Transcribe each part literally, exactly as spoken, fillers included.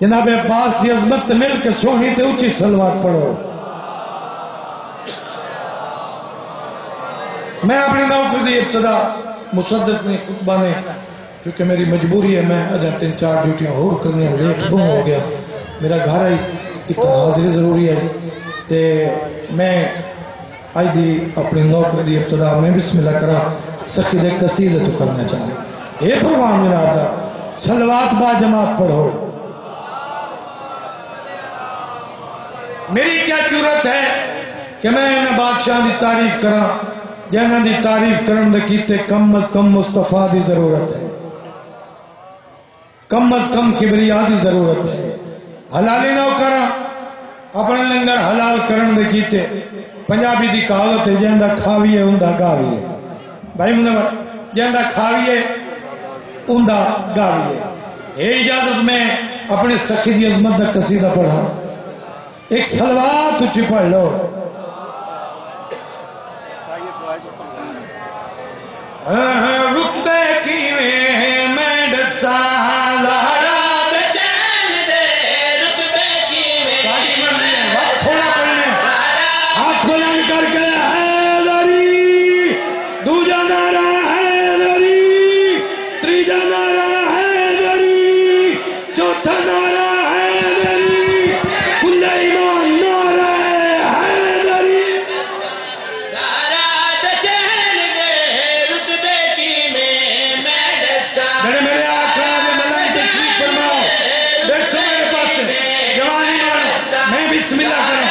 جناب عباس دی عظمت مل کے سونی تے اونچی صلوات پڑھو. میں اپنی نوکری دی ابتدا مسدس نے خطبہ نے کیونکہ میری مجبوری ہے میں اجا تین چار ڈیوٹیاں ہو کرنی ہیں لیٹ بہت ہو گیا میرا گھر آئی اتنا حاضری ضروری ہے تے میں آئی دی اپنی نوکری دی ابتدا میں بسم اللہ کرا سخی دے قصیدہ تو کرنا چاہتا اے پروان جناب دا صلوات با جماعت پڑھو. میری کیا جرات ہے کہ میں انہیں بادشاہ دی تعریف کرا جنہاں دی تعریف کرن دے کیتے کم از کم مصطفیٰ دی ضرورت ہے کم از کم کبریاء دی ضرورت ہے. حلالی نہ کرا اپنے لنگر حلال کرن دے کیتے پنجابی دی کہاوت ہے جہندہ کھاوی ہے اندہ گاوی ہے. بھائی منور جہندہ کھاوی ہے اندہ گاوی ہے. اے اجازت میں اپنے سخی دی عظمت دا قصیدہ پڑھا ایک صلوات اچھی پڑھ لو. رتبے کی میں ڈسا زہرا دے چین دے رتبے کی میں تھوڑا پڑھنے ہاتھ بلند کر کے حیدری دوجا نعرہ حیدری تریجا نعرہ حیدری چوتھا نعرہ حیدری کل ایمان نعرہ حیدری زہرا دے چین دے رتبے کی میں میں ڈسا. میرے آقا نے ملائیں تشریف فرماؤ دیکھ سو میرے پاس سے جوانی مانو میں بسم اللہ کروں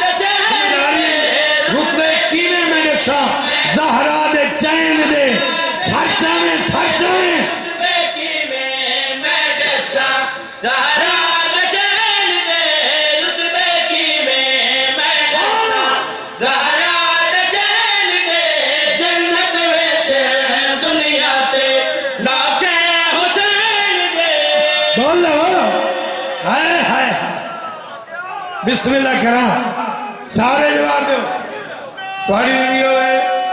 رتبے کی میں میں ڈسا زہرا دے چین دے سچا میں سچا میں رتبے کی میں میں ڈسا زہرا دے چین دے رتبے کی میں میں ڈسا زہرا دے چین دے جنت وچ دنیا تے ناکے حسین دے. بولو ہائے ہائے بسم اللہ کرا سارے جواب دو تھوڑی ویڈیو ہے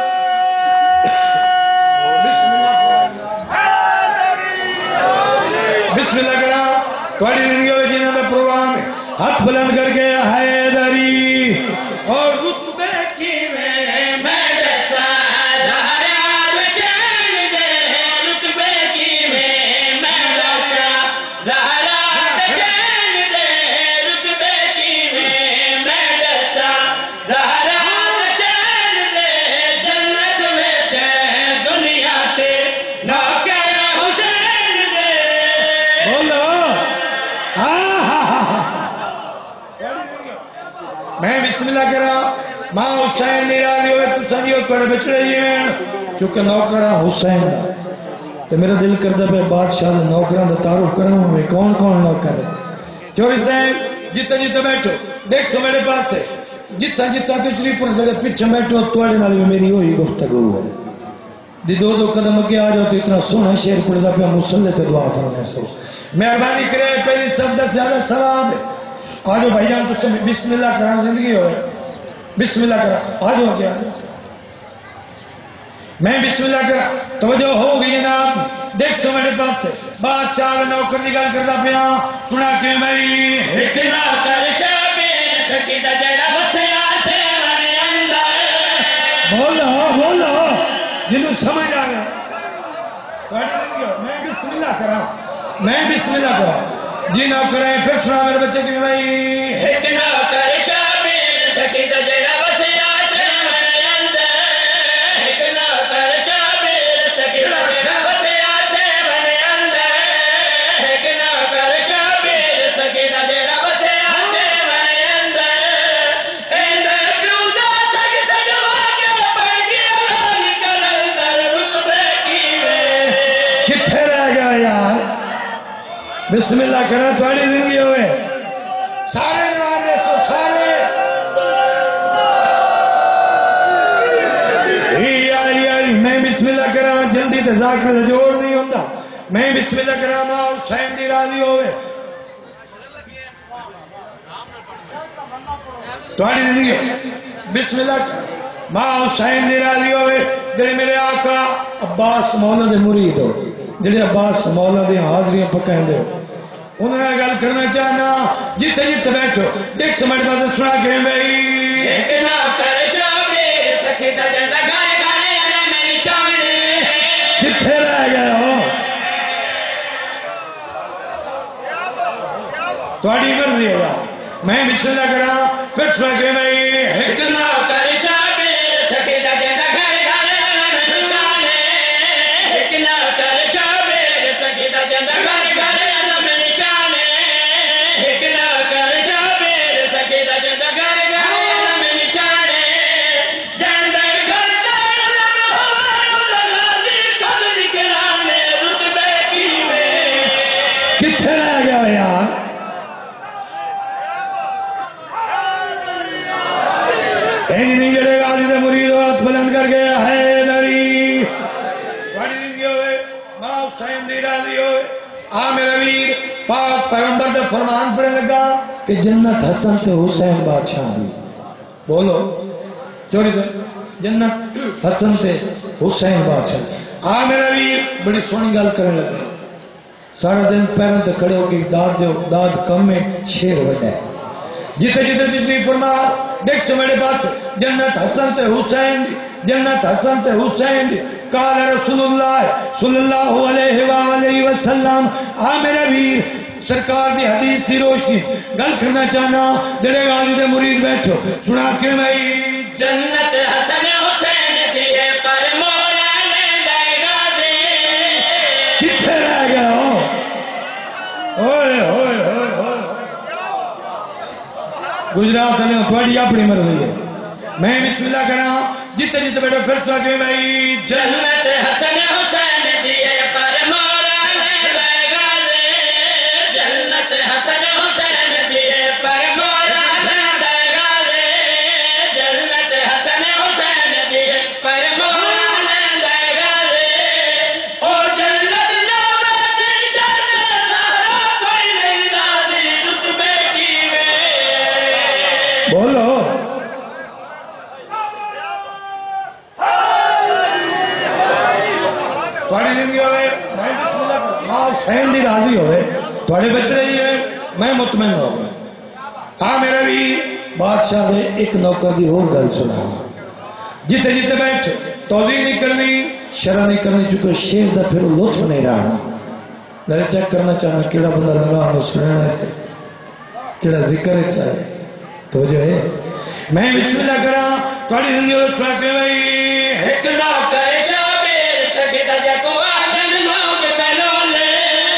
بسم اللہ کرا تھوڑی ویڈیو ہے جنہوں نے پروگرام ہے ہاتھ بلند کر کے حیدری اور رتبے کی میں میں ڈسا زہرا دے چین دے رتبے کی میں میں ڈسا زہرا دے چین دے رتبے کی میں میں ڈسا زہرا دے چین دے جنت وچ دنیا تے ناکے حسین دے. بولو میں بسم اللہ کرا ماں حسین نیرالی ہوئے تو سنیو کڑے بچ رہی ہیں کیونکہ نوکرہ حسین دا تو میرا دل کردہ پہ بادشاہ دا نوکران دا تعارف کرنا ہوں میں کون کون نوکر ہے. چوری صاحب جتا جتا بیٹھو دیکھ سو میرے پاس ہے جتا جتا تشریف پر جڑے پیچھے بیٹھو توڑے نالی میں میری ہوئی گفتگو ہے دی دو دو قدم کے آ جاؤ تو اتنا سونا شیر پڑھتا پہ مسلح تے دعا فرمائے سو مہربانی کرے پہلی سب دا زیادہ ثواب ہے. آجو بھائی جان تو سب بسم اللہ کرا زندگی ہوئے بسم اللہ کرا آجو کیا میں بسم اللہ کرا توجہ ہو گئی جناب دیکھ سو میرے پاس سے بادشاہ نوکر نگال کرتا پیا سنا کہ میں ایک نوکر شابیر سکیدہ جڑا بسیا سے ورے اندر. بولو بولو جنہوں سمجھ آ گیا میں بسم اللہ کرا میں بسم اللہ کرا جی نوکر ہے پھر سنا میرے بچے کی بھائی ایک نوکر شابیر سکیدہ جڑا بسیا سے ورے اندر ایک نوکر شابیر سکیدہ جڑا بسیا سے ورے اندر ایک نوکر شابیر سکیدہ جڑا بسیا سے ورے اندر اندر پیودا سک سجوا کے پڑ گیا کلندر رتبے کی میں کتھے رہ گیا یار. بسم اللہ کرنا تھوڑی زندگی ہوئے سارے نواب دیکھو سارے آئی آئی میں بسم اللہ کرا جلدی تے ذاکر سے جوڑ نہیں ہوتا میں بسم اللہ کرا ماں حسین دی راضی ہوئے تھوڑی زندگی بسم اللہ کرا ماں حسین دی راضی ہوئے جڑے میرے آقا عباس مولا دے مرید ہو جڑے عباس مولا دے حاضریاں پکائیں دے انہوں نے گل کرنا چاہنا جتے جتے بیٹھو دیکھ سمجھ بازے سنا کے بھئی ایک نوکر شابیر سکھی دا جندہ گھر گھر انا میری شان کتھے رہ گئے ہو تھوڑی مرضی ہوگا میں بسم اللہ کرا پھر سنا کے بھئی ایک نوکر شابیر سکھی دا جندہ گھر گھر انا میری شان ایک نوکر شابیر سکھی دا جندہ گھر گھر انا میری شان ایک نوکر شابیر سکھی دا جندہ گھر گھر انا میری شان جندہ گھر دار لگا ہوا غازی قدر کرانے رتبے کی میں کتھے رہ گیا ہو یار اینی نہیں جڑے غازی دے مرید ہاتھ بلند کر گیا حیدری بڑی زندگی ہوئے ماں حسین دی راضی ہوئے آ میرا ویر پاک پیغمبر دے فرمان پڑھنے لگا کہ جنت حسن تے حسین بادشاہ دی بولو چوری دے جنت حسن تے حسین بادشاہ آ میرا ویر بڑی سونی گل کرنے لگا سارا دن پیروں تے کھڑے ہو کے داد دے داد کم میں شیر وڈا ہے جتے جتے جتنی فرما دیکھ سے میرے پاس جنت حسن تے حسین دی جنت حسن تے حسین دی قال رسول اللہ صلی اللہ علیہ وآلہ وسلم آ میرے ویر سرکار دی حدیث دی روشنی گل کرنا چاہنا جڑے غازی دے مرید بیٹھو سنا کے میں جنت حسن حسین دیئے پر مولا لیندہ غازی کتھے رہ گیا ہو اوئے ہوئے ہوئے ہوئے گجرات علیہ تھوڑی اپنی مرضی ہے میں بسم اللہ کرا جتے جتے بیٹھو پھر سا کہ بھائی جنت حسن حسین دیئے پر مولا لیندہ غازی جنت حسن حسین دیئے پر مولا لیندہ غازی جنت حسن حسین دیئے پر مولا لیندہ غازی او جنت نوے سے جنت سارا کوئی نہیں راضی رتبے کی میں بولو تھوڑی زندگی ہوئے میں بسم اللہ کرا ماں حسین دی راضی ہوئے تھوڑے بچ رہی ہے میں مطمئن ہو گیا ہاں میرا بھی بادشاہ دے ایک نوکر دی اور گل سنا جتے جتے بیٹھ توضیح نہیں کرنی شرح نہیں کرنی چکے شیر دا پھر لطف نہیں رہا میں چیک کرنا چاہنا کیڑا بندہ لگا ہم سننا ہے کیڑا ذکر ہے چاہے تو جو ہے میں بسم اللہ کرا تھوڑی زندگی ہوئے سنا کہ بھئی ایک نوکر شابیر سکھی دا جکو آدم لوگ بلولے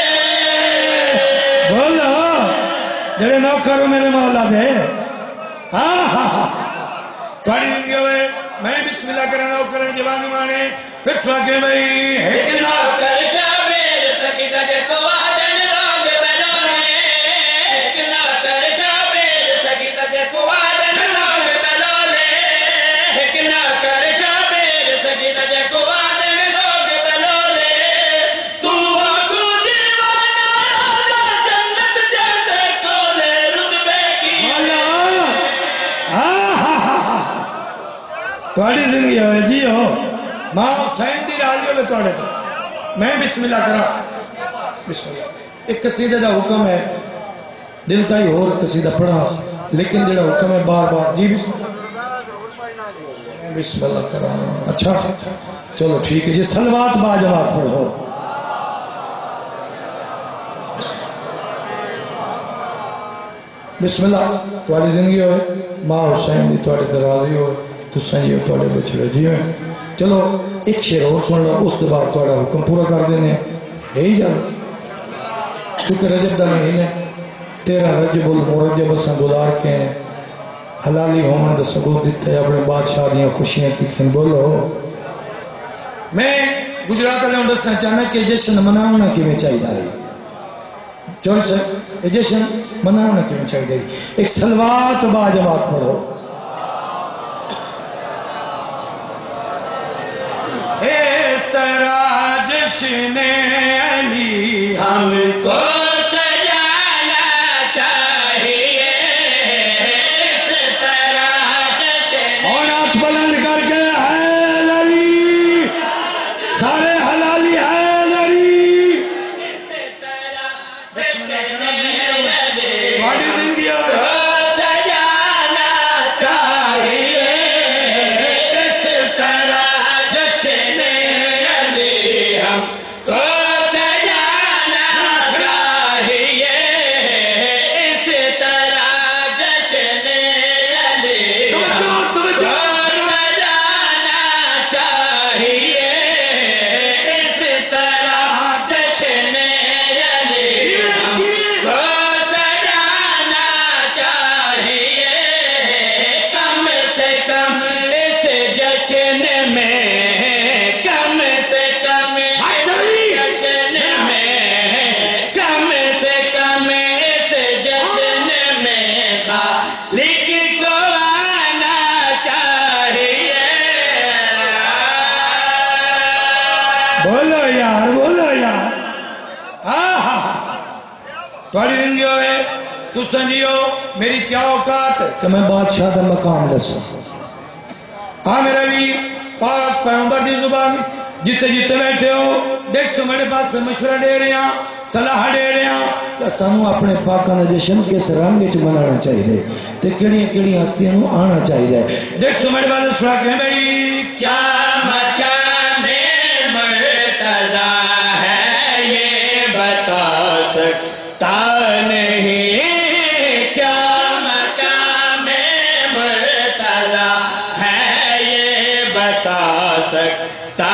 بولو جڑے نوکر ہو میرے مولا دے ہاں ہاں ہاں تھوڑی زندگی ہوئے میں بسم اللہ کرا نوکر جوانی مانے پھر سنا کہ بھئی ایک نوکر شابیر سکھی دا جکو آدم لوگ بلولے ایک نوکر شابیر سکھی دا جکو آدم لوگ بلولے ایک نوکر شابیر سکھی دا جکو آدم لوگ بلولے تو کو دیوانا آدھا جنت جیسے کولے رتبے کی مولا ہاں ہاں ہاں ہاں تھوڑی زندگی ہوئے جی ہو ماں حسین دی راضی ہوئے توڑے تو میں بسم اللہ کرا بسم اللہ ایک قصیدہ دا حکم ہے دل تا ہی اور قصیدہ پڑھا لیکن جڑا حکم ہے بار بار جی بسم اللہ کرا اچھا چلو ٹھیک ہے جی سلوات با جواب پڑھو بسم اللہ تھوڑی زندگی ہوئے ماں حسین دی تھوڑی تے راضی ہوئے تو سنجیو تھوڑے بچڑے جی ہوئے چلو ایک شیر اور سن لو اس کے بعد تھوڑا حکم پورا کر دینے ہے ہی جا چونکہ رجب دا مہینے تیرہ رجب المرجب اساں گزار کے حلالی ہومن دا ثبوت دیتا ہے اپنے بادشاہ دیاں خوشیاں کی تھیں بولو میں گجرات علیہ ہوں دسنا چاہنا کہ جشن مناؤنا کی میں چاہی داری چوری سے یہ جشن مناؤنا کی میں چاہی داری ایک سلوات با جواب پڑھو اس طرح جشن علی ہم کو سجانا چاہیے اس طرح جشن اور ہاتھ بلند کر کے حیدری سارے حلالی حیدری اس طرح جشن توڑی زندگی ہوئے تو سنجیو میری کیا اوقات ہے کہ میں بادشاہ دا مقام دسوں ہاں میرا بھی پاک پیغمبر دی زبان جتے جتے بیٹھے ہو دیکھ سو میرے پاس سے مشورہ دے رہے ہیں صلاح دے رہے ہیں کہ سانو اپنے پاکانہ جشن کس رنگ وچ منانا چاہیے تے کیڑی کیڑی ہستیاں نو آنا چاہیے دیکھ سو میرے پاس سنا کہ بھائی کیا مکان مرتضی ہے یہ بتا سکتا نہیں کیا مقام مرتضی ہے یہ بتا سکتا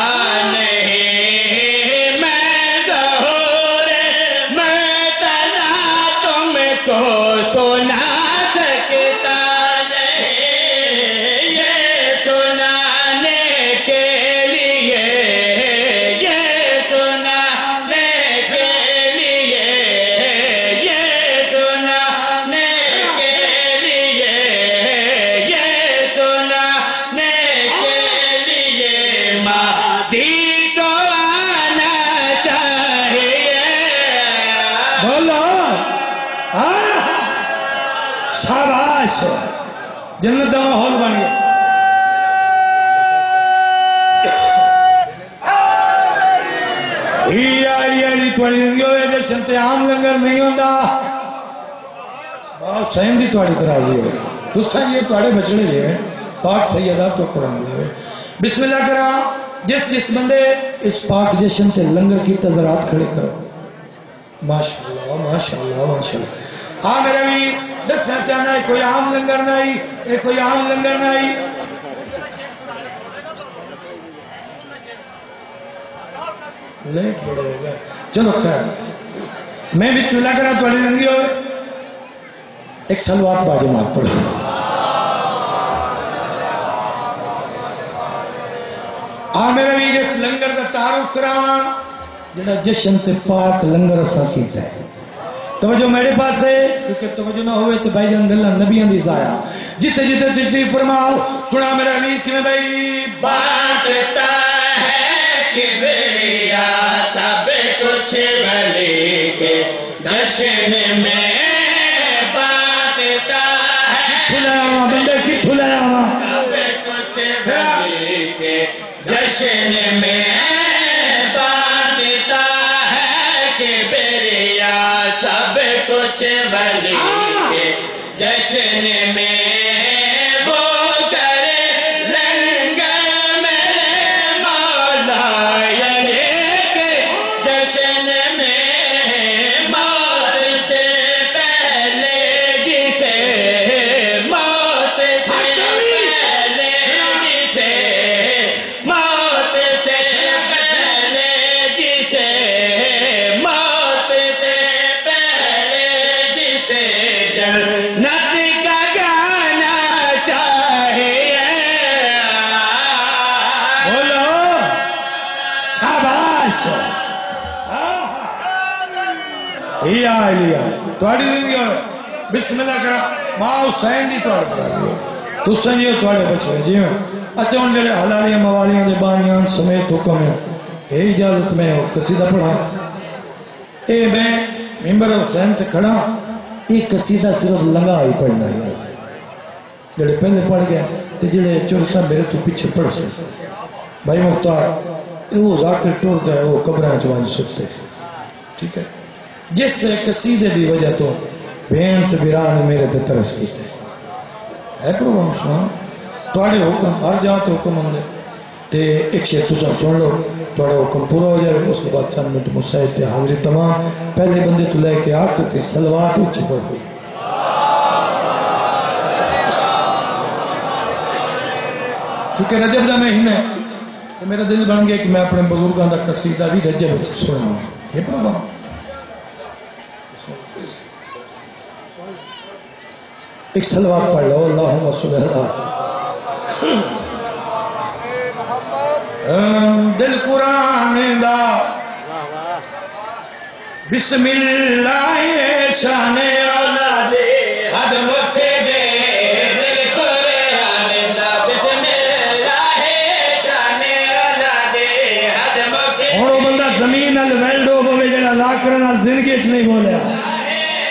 نہیں میں ظہور مرتضی تم کو سنا سکتا نہیں یہ سنانے کے لیے یہ سنانے کے لیے یہ سنانے کے لیے یہ سنانے کے لیے مہدی کو آنا چاہیے بولو ہاں شاباش جنت دا ماحول بن گیا ہی آئی آئی توڑی زندگی ہوئے جشن تے عام لنگر نہیں ہوندہ بہت سہم دی توڑی ترازی ہوئے تُسا یہ توڑے بچڑے لے پاک سیدہ تو قرآن لے بسم اللہ کرا جس جس بندے اس پاک جشن تے لنگر کی تذرات کھڑے کرو ماشاءاللہ ماشاءاللہ ماشاءاللہ ہاں میرے بھی دسنا چاہنا ہے کوئی عام لنگر نہیں اے کوئی عام لنگر نہیں لیٹ بڑے ہو گئے چلو خیر میں بسم اللہ کرا توڑی زندگی ہوئے ایک سلوات باجے مات پڑھو آ میرے بھی جس لنگر دا تعارف کراواں جڑا جشن تے پاک لنگر اساں کیتا ہے توجہ میرے پاس ہے کیونکہ توجہ نہ ہوئے تو بھائی جان گلہ نبیان دی ضائع جتے جتے تشریف فرماؤ سنا میرا امیر کیوں بھائی بانٹتا ہے کبریا سب کچھ ولی کے جشن میں بانٹتا ہے کھلایا ہوا بندے کی کھلایا ہوا سب کچھ ولی کے جشن میں بانٹتا ہے کبریا سب کچھ ولی کے جشن میں وہ کرے لنگر میرے مولا یعنی کہ جشن میں موت سے پہلے جسے موت سے پہلے جسے موت سے پہلے جسے موت سے پہلے جسے جنت کا گانا چاہیے بولو شاباش ہی آئی لیا توڑی زندگی ہوئے بسم اللہ کرا ماں حسین دی توڑ پر آئی تو سنجیو توڑے بچے جی میں اچھا ان جڑے حلالیاں موالیاں دے بانیان سمیت حکم ہے اے اجازت میں ہو قصیدہ پڑھا اے میں ممبر حسین تے کھڑا ایک قصیدہ صرف لنگا ہی پڑھنا ہے جڑے پہلے پڑھ گیا تے جڑے چورسا میرے تو پیچھے پڑھ سے بھائی مختار اے وہ ذاکر ٹور دا ہے وہ قبران چوان سکتے ٹھیک ہے جس قصیدے دی وجہ تو بین تبیران میرے تے ترس کیتے ہے پروگرام سنا توڑے حکم ہر جا تو حکم ہوں تے ایک شیئر تو سب سن لو توڑے حکم پورا ہو جائے اس کے بعد چند منٹ مسائد تے حاضری تمام پہلے بندے تو لے کے آخر تے سلوات اچھی پڑھ ہوئی چونکہ رجب دا مہینہ ہے تو میرا دل بن گیا کہ میں اپنے بزرگاں دا قصیدہ بھی رجب وچ سناؤں یہ پروگرام ایک سلوات پڑھ لو اللہم صلی اللہ دل قرآن دا بسم اللہ شان اولاد حد مکھ دے دل قرآن دا بسم اللہ شان اولاد حد مکھ اور وہ بندہ زمین ال ویلڈو بوے جڑا ذاکر نال زندگی وچ نہیں بولیا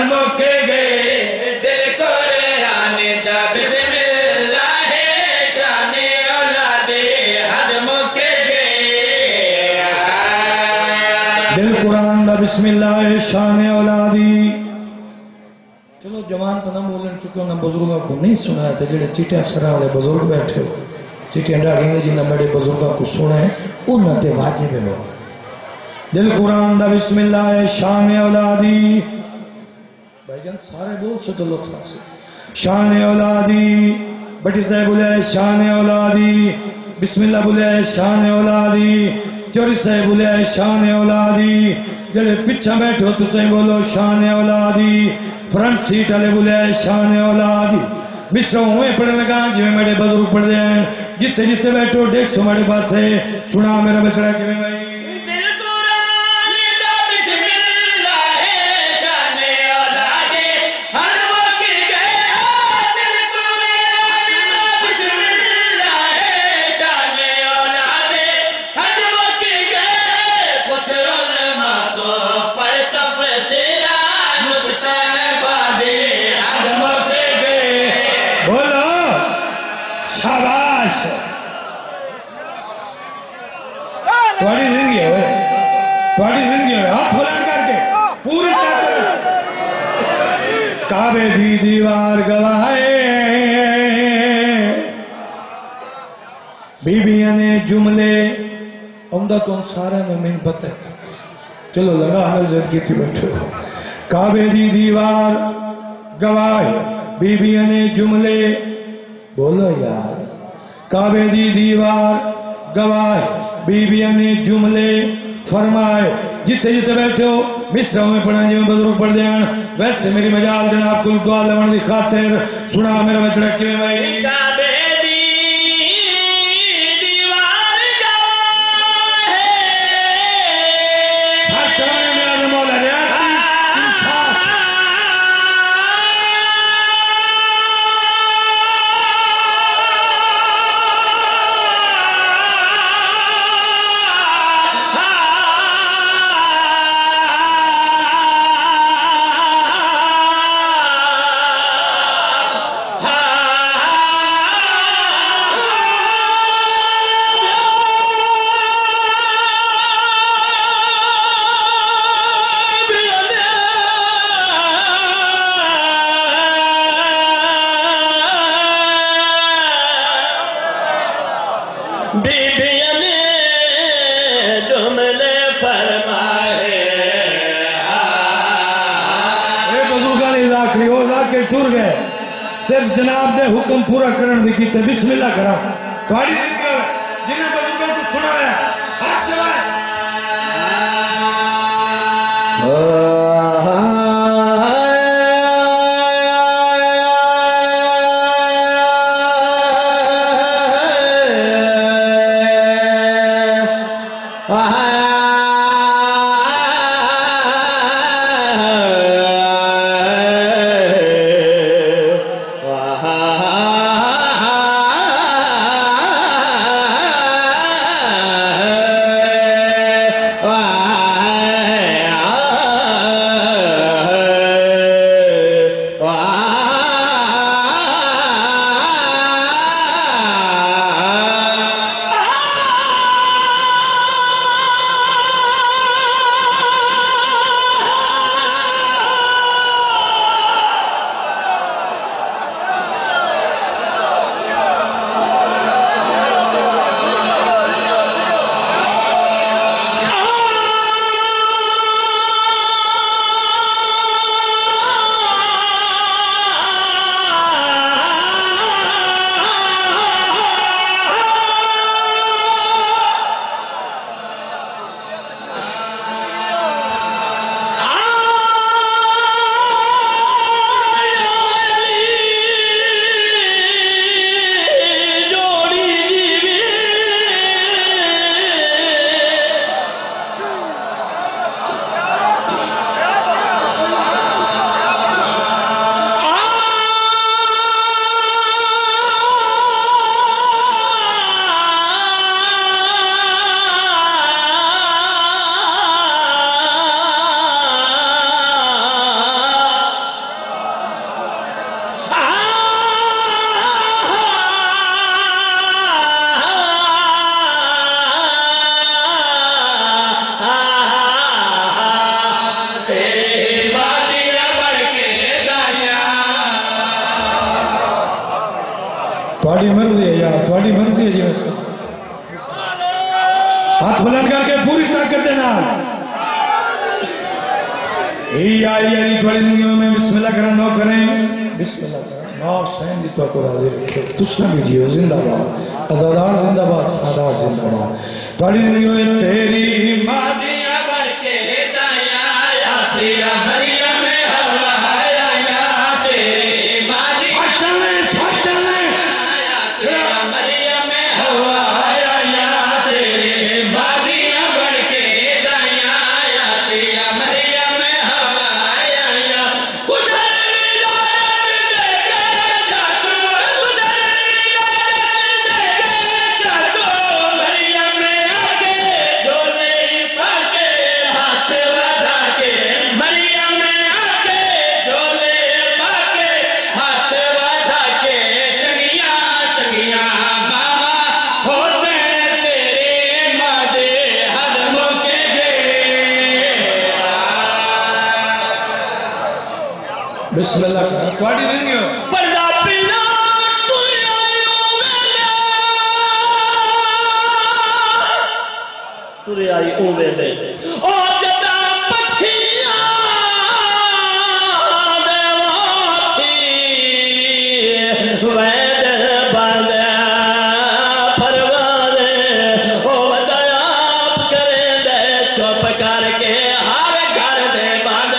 موقع گئے دل قرآن دا بسم اللہ شان اولاد ہر موقع گئے دل قرآن دا بسم اللہ شان اولادی چلو جوان تو نہ بولن چکے نہ بزرگوں کو نہیں سنا ہے جڑے چیٹیں سرا والے بزرگ بیٹھے ہو چیٹیں ڈاڑی نے جنہیں بڑے بزرگوں کو سنا ہے انہوں تے واجب ہے دل قرآن دا بسم اللہ شان اولادی بھائی جان سارے بول سے تو لطف حاصل شان اولادی بٹی صاحب بولے شان اولادی بسم اللہ بولے شان اولادی چوری صاحب بولے شان اولادی جڑے پچھا بیٹھو تو صحیح بولو شان اولادی فرنٹ سیٹ والے بولے شان اولادی مصروں ہوئے پڑھنے لگا جو میرے بزرگ پڑھ دیں جتے جتے بیٹھو دیکھ سو میرے پاس ہے سنا میرا بچڑا کہ میں بھائی دل قرآن دا بسم اللہ شان اولاد ہر موقع گئے دل قرآن دا بسم اللہ شان اولاد ہر موقع گئے کچھ علماء تو پڑھ تفسیران نکتہ بادی ہر موقع گئے بولو شاباش تھوڑی زندگی ہوئے تھوڑی زندگی ہوئے ہاتھ بلند کر کے پوری طاقت کعبے دی دیوار گواہے بیبیاں نے جملے عمدہ تو ان سارے میں من پتہ ہے چلو لگا حضرت کی تھی بیٹھو کعبے دی دیوار گواہے بیبیاں نے جملے بولو یار کعبے دی دیوار گواہ بیبیاں نے جملے فرمائے جتے جتے بیٹھے ہو مصروں میں پڑھنا جی میں بزرگ پڑھ دیں ویسے میری مجال جناب کل دعا لمن دی خاطر سنا میرا بچڑا کیویں بھائی کعبے دی دیوار گواہ ہر چلانے میں آدم مولا ریاضی انصاف بیبیاں نے جملے فرمائے اے بزرگاں نے ذاکری ہو ذاکر ٹور گئے صرف جناب دے حکم پورا کرن دی کیتے بسم اللہ کرا تھوڑی زندگی ہوئے جنہیں بزرگاں کو سنا ہے ساتھ چلائے تھوڑی مرضی ہے یار تھوڑی مرضی ہے جی ہاتھ بلند کر کے پوری طاقت دینا ای آئی آئی تھوڑی دنیا میں بسم اللہ کرنا نو کریں بسم اللہ کرنا نو سین دی تو کو راضی رکھے تسنا بھی جیو زندہ باد ازادار زندہ باد سادار زندہ باد تھوڑی دنیا میں تیری مادیاں بڑھ کے ہدایاں یا سیرہ مریم ہوا یا یا تیری مادیاں سچانے سچانے یا سیرہ مریم ہوا یا یا تیری مادیاں بڑھ کے ہدایاں یا سیرہ مریم ہوا یا یا گزر ولادت دے کے چھاتو گزر ولادت دے کے چھاتو مریم نے آکے جھولے پا کے ہاتھ ودا کے مریم نے آکے جھولے پا کے ہاتھ ودا کے چنگیاں چنگیاں ماما حسین تیرے مادے حد موکے گئے بسم اللہ تھوڑی دنیا پردہ پینا تُلے آئیوں ویلے تُلے آئیوں ویلے اور جدا پچھیاں دیواتی وید باندے پروادے او ودیاب کریں دے چوپ کر کے ہر گھر دے باندے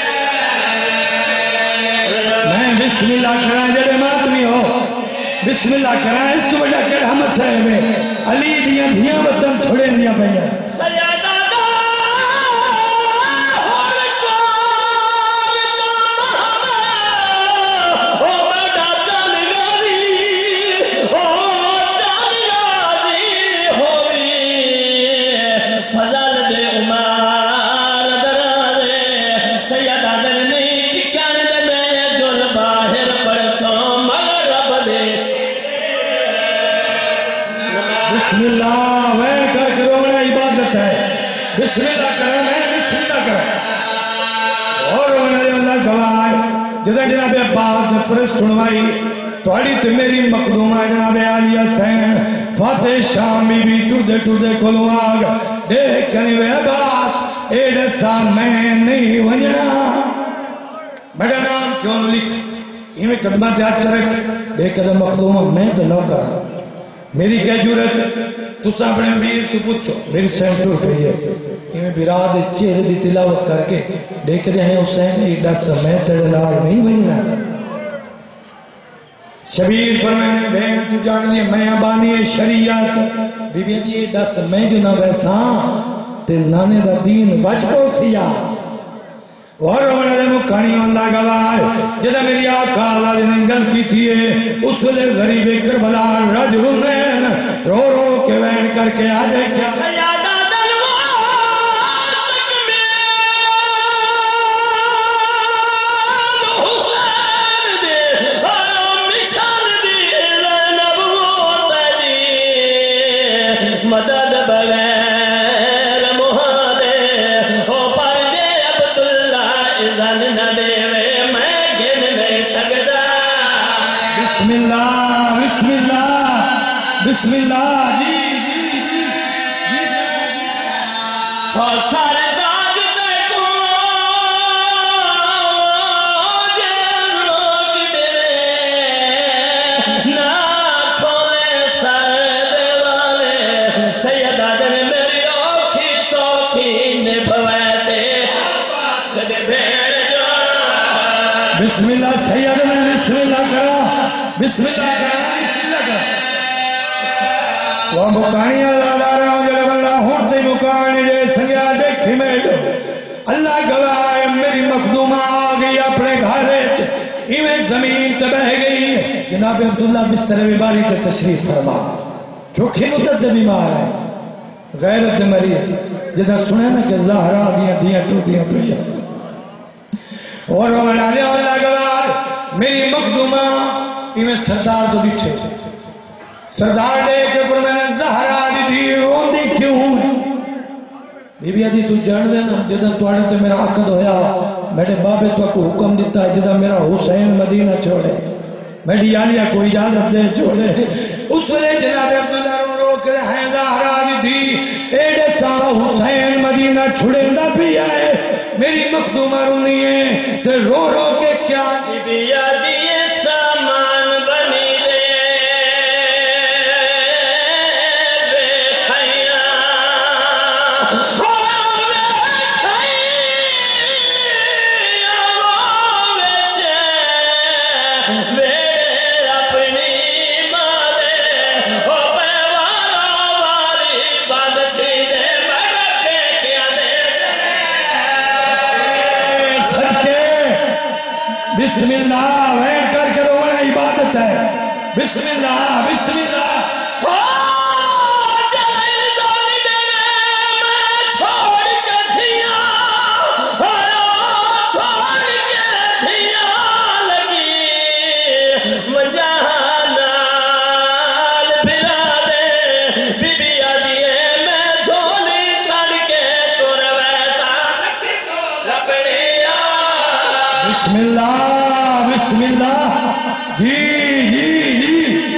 میں بسم اللہ کرا جڑے ماتمی ہو بسم اللہ کرا اس کو وجہ کڑا مسئلے میں علی دیاں دھیاں وطن چھوڑے دیا بھئیاں سیادہ دا ہر کار چاہتا او بڑا چل گاری او چل گاری ہوئی فضل دے عمار درارے سیادہ دلنی ٹکان دے میں جل باہر پرسوں مغرب دے بسم اللہ وے کر کرو بڑا عبادت ہے بسم اللہ کریں میں بسم اللہ کریں اور رونے دے اللہ گواہ جدہ جناب عباس نے فرس سنوائی توڑی تے میری مقدومہ جناب عالیہ سین فاتح شامی بھی ٹوڑے ٹوڑے کھلو آگ دیکھ کنی وے عباس ایڈے سا میں نہیں ونجنا میرا نام کیوں لکھ ہمیں قدمہ دیات چرک دیکھ قدم مقدومہ میں تو نہ کرا میری کیا جورت تو سا اپنے امیر تو پوچھو میری سینٹر پہ ہے ہمیں براد چہرے دی تلاوت کر کے دیکھ دے ہیں حسین ایڈا سمیں تیرے لال نہیں بننا شبیر فرمائنے بہن تو جان لئے میں ابانی شریعت بی بی دی ایڈا سمیں جو نہ ویسان تے نانے دا دین بچ کو سیا اور رونے دے مکھانیوں اللہ گواہ جدہ میری آقا اللہ نے گل کی تھی اس لئے غریب کربلا رج رنین رو رو کے وین کر کے آجے کیا سیادہ دلوار تکمیل حسین دے مشان دی نبوت دی مدد بغیر محادے ہو پر جے عبداللہ ازن نہ دے میں گن نہیں سکتا بسم اللہ بسم اللہ بسم اللہ جی جی جی اور سارے داغ تے کو جے روک دے نہ کھولے سر دے والے سیدہ دن میری اوکھی سوکھی نبھوے سے سدے بھیڑ جو بسم اللہ سیدہ میں بسم اللہ کرا بسم اللہ کرا بسم اللہ کرا وہ مکانی اللہ دارا ہوں جلب اللہ ہوں تے مکانی جے سنگیا دیکھی میں جو اللہ گواہ میری مخدومہ آگئی اپنے گھارے ہمیں زمین تبہ گئی جناب عبداللہ بستر بیماری کے تشریف فرما چوکھی مدد بیمار ہے غیرت مریض جدہ سنے نا کہ زہرہ دیاں دیاں ٹو دیاں پڑیا اور وہ ڈالے اللہ گواہ میری مخدومہ ہمیں سردار تو بیٹھے سردار دے کے پر میں نے زہرہ دی تھی رون دی کیوں بی بی آدھی تو جان دینا جدہ توڑے تو میرا عقد ہویا میرے بابے تو کو حکم دیتا ہے جدہ میرا حسین مدینہ چھوڑے میری آلیا کوئی اجازت دے چھوڑے اس ویلے جناب عبداللہ رو روک رہے ہیں زہرا دی ایڈے سا حسین مدینہ چھڑیندہ بھی آئے میری مخدومہ رونی ہے تے رو رو کے کیا بیا دیے سامان بنی دے بے خیاں ہو بے خیاں وہ بچے میرے اپنی مارے ہو بے وارا واری بند تھی دے میرے کیا دے صدقے بسم اللہ ویٹ کر کے رونا عبادت ہے بسم اللہ بسم اللہ بسم اللہ بسم اللہ جی جی جی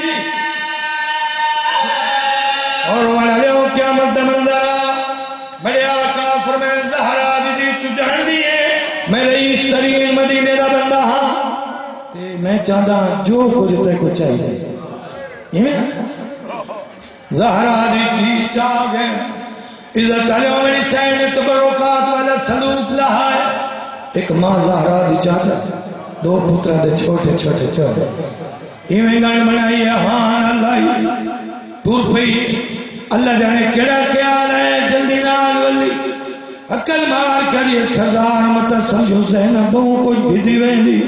اور وانا لے ہو کیا مدد منظرہ بڑے آقا فرمائے زہرا دی تو جان دیئے میں رئیس ترین مدینے دا بندہ ہاں تے میں چاہتا جو کچھ تے کو چاہیے یہ میں زہرا دی چاہ گئے عزت علیہ ومن سین تبرکات والا سلوک لہا ہے ایک ماں زہرا دی چاہتا دو پترہ دے چھوٹے چھوٹے چھوٹے ایویں گان بنائی ہے ہاں اللہ ٹور پئی اللہ جانے کیڑا خیال ہے جلدی نال ولی عقل مار کر یہ سردار مت سمجھو زینب بہوں کچھ بھیدی ویندی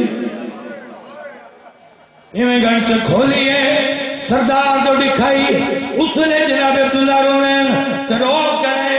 ایویں گان چا کھولی ہے سردار جو دکھائی اس لئے جناب عبداللہ رونے کرو کریں